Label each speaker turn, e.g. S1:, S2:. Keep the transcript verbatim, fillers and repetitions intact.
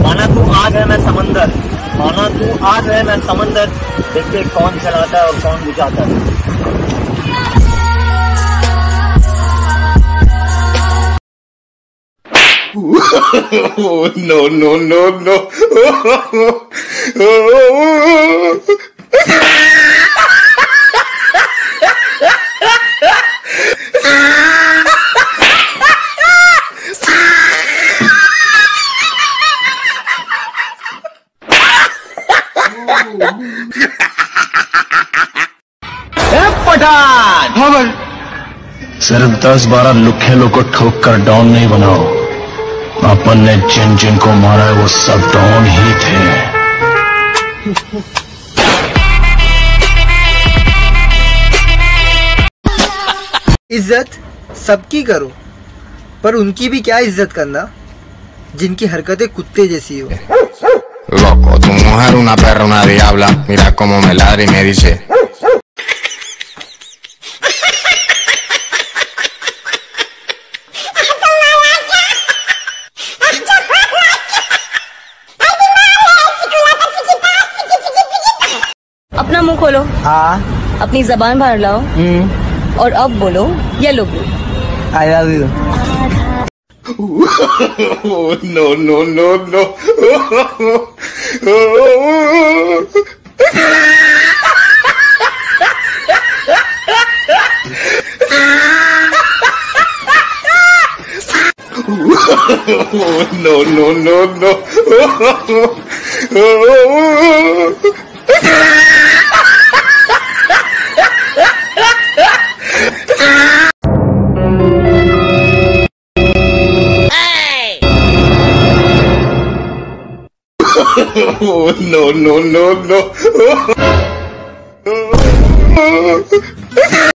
S1: माना तू आग है मैं समंदर, माना तू आग है मैं समंदर, देखते कौन चलाता है और कौन बुझाता है।
S2: No, no, no, no.
S1: Pathan
S3: खबर
S4: सिर्फ दस बारह लुखेलों को ठोक कर डॉन नहीं बनाओ। अपन ने जिन जिन को मारा है वो सब डॉन ही थे।
S3: इज्जत सबकी करो, पर उनकी भी क्या इज्जत करना जिनकी हरकतें कुत्ते जैसी हो।
S5: Loco, tu mujer una perra, una diabla. Mira cómo me ladra y me dice.
S6: अपना मुंह खोलो।
S3: हाँ।
S6: अपनी जबान बाहर लाओ।
S3: हम्म।
S6: और अब बोलो ये लो बोलो।
S3: I love you.
S2: No, no, no, no. No, no, no, no. No, no, no, no.